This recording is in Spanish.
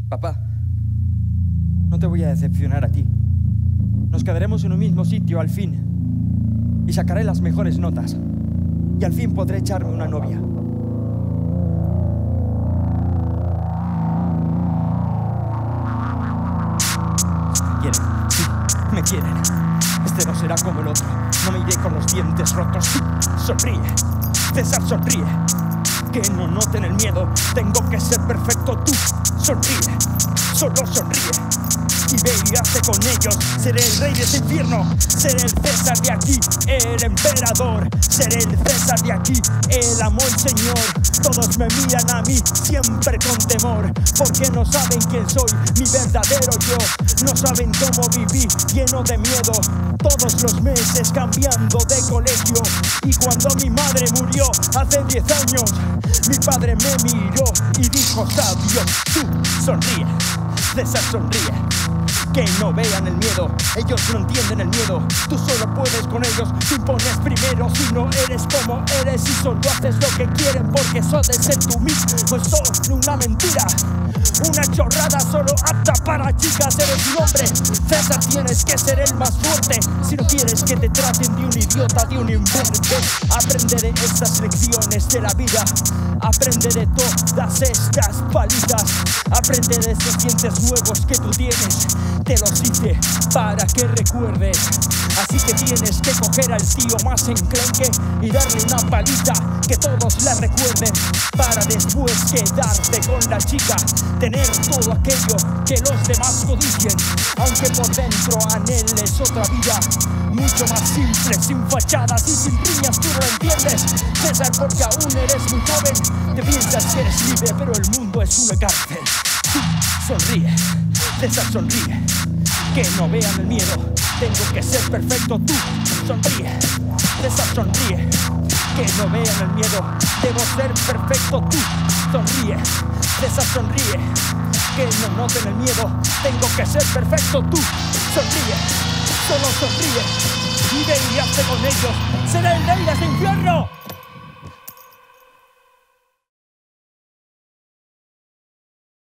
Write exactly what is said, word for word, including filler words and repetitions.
Papá, no te voy a decepcionar a ti. Nos quedaremos en un mismo sitio al fin. Y sacaré las mejores notas. Y al fin podré echarme una novia. Me quieren, sí, me quieren. Este no será como el otro. No me iré con los dientes rotos. Sonríe, César, sonríe. Que no noten el miedo. Tengo que ser perfecto, tú. Sonríe, solo sonríe. Y ve y hazte con ellos. Seré el rey de este infierno. Seré el César de aquí, el emperador. Seré el César de aquí, el amo el Señor. Todos me miran a mí, siempre con temor, porque no saben quién soy, mi verdadero yo. No saben cómo viví, lleno de miedo, todos los meses cambiando de colegio. Y cuando mi madre murió hace diez años, mi padre me miró y dijo: sabio, tú sonríe, César, sonríe. Que no vean el miedo, ellos no entienden el miedo. Tú solo puedes con ellos, tú impones primero. Si no eres como eres y solo haces lo que quieren, porque eso ha de ser tú mismo, pues solo una mentira, una chorrada solo apta para chicas. Eres un hombre, César, tienes que ser el más fuerte. Si no quieres que te traten de un idiota, de un imbécil, aprende de estas lecciones de la vida. Aprende de todas estas palizas. Aprende de esos dientes nuevos que tú tienes. Te los hice para que recuerdes. Así que tienes que coger al tío más enclenque y darle una paliza que todos la recuerden, para después quedarte con la chica, tener todo aquello que los demás codician, aunque por dentro anheles otra vida mucho más simple, sin fachadas y sin riñas. Tú no lo entiendes, César, porque aún eres muy joven. Te piensas que eres libre, pero el mundo es una cárcel. Tú sonríe, César, sonríe. Que no vean el miedo, tengo que ser perfecto, tú sonríe, César, sonríe. Que no vean el miedo, debo ser perfecto, tú sonríe, César, sonríe. Que no noten el miedo, tengo que ser perfecto, tú sonríe, solo sonríe. Y ve y hazte con ellos, seré el rey de este infierno.